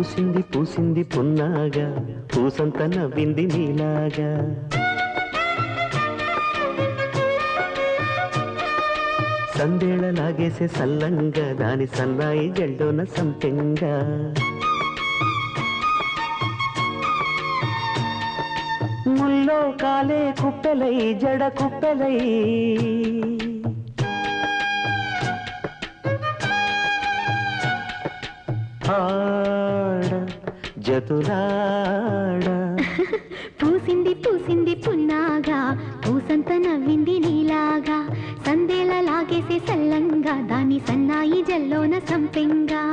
పూసింది పూసింది పున్నాగా పూసంత నవ్వింది నీలాగా సందేళ లాగేసే సల్లంగా దాని సన్నాయి జల్డోన సంపెంగా ముల్లో కాలే కుప్పెలై జడ కుప్పెలై ఆడ జతులాడ పూసింది పూసింది పున్నాగా పూసంత నవ్వింది నీలాగా సందేళ లాగేసే సల్లంగా దాని సన్నాయి జల్లోన సంపెంగా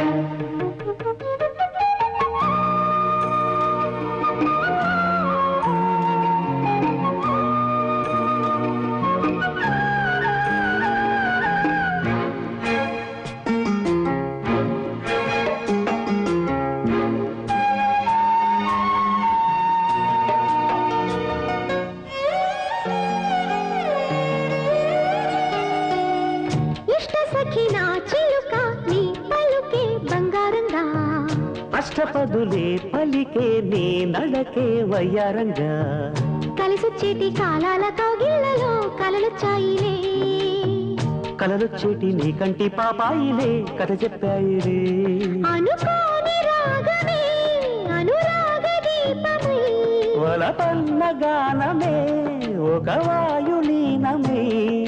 అష్టపదులే పలికే నీ నడకే వయ్యారంగా కలిసొచ్చేటి కాలాల కౌగిళ్లలో కలలొచ్చాయిలే కలలొచ్చేటి నీ కంటి పాపాయిలే కథ చెప్పాయిలే అనుకోని రాగమే అనురాగ దీపమై వలపన్న గానమే ఒక వాయులీనమే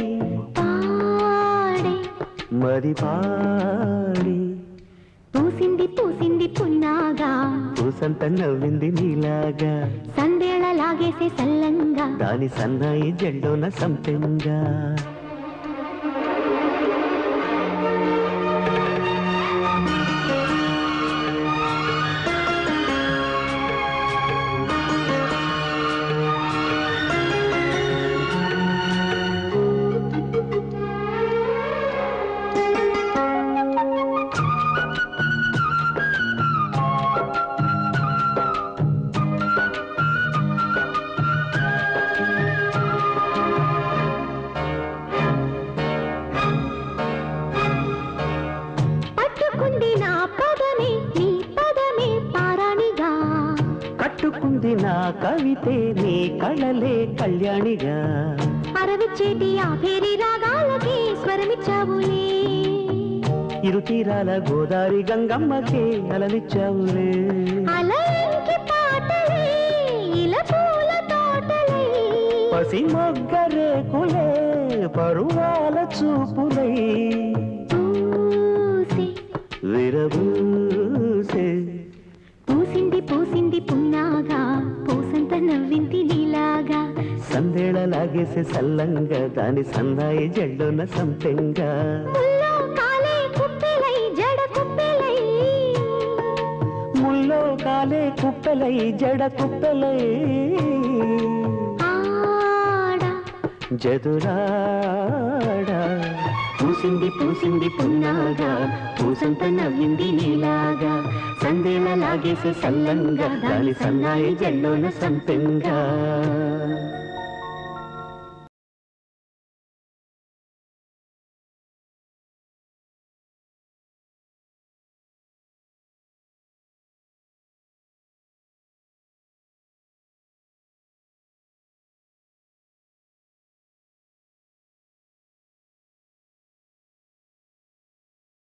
పాడే మరి పాడి పూసింది పూసింది పున్నాగా పూసంత నవ్వింది నీలాగా సందేళ లాగేసే సల్లంగా దాని సన్నాయి జల్డోన సంపెంగా నా కవితే నీ కళలే కళ్యాణిగా అరవిచ్చేటి ఆ పేరి రాగాలకి స్వరమిచ్చావులే ఇరు తీరాల గోదారి గంగమ్మకే అలలిచ్చావులే అలయంకి పాటలే ఇలా పూల తోటలే పసి మొగ్గరేకులే పరువాల చూపులై పూసి విరబూసే పూసింది పూసింది పున్నాగా పూసంత నవ్వింది నీలాగా సందేళ లాగేసే సల్లంగా దాని సన్నాయి జల్డోన సంపెంగా ముల్లో కాలే కుప్పెలై జడ కుప్పెలై ముల్లో కాలే కుప్పెలై జడ కుప్పెలై ఆడ జదురాడ పూసింది పూసింది పున్నాగా పూసంత నవ్వింది నీలాగా సందేళ లాగేసే సల్లంగా దాని సన్నాయి జల్లోన సంపెంగా